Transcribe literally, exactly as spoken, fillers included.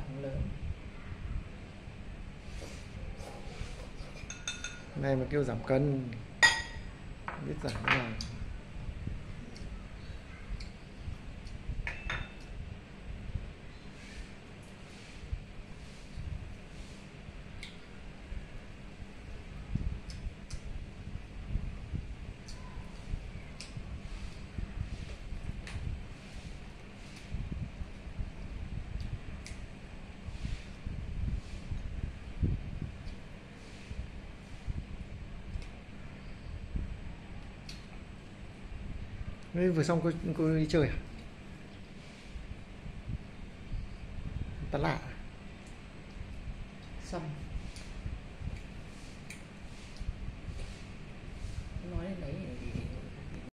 cũng lớn. Này mà kêu giảm cân biết giảm thế nào. Thế vừa xong cô, cô đi chơi à? Tán lạ. Xong.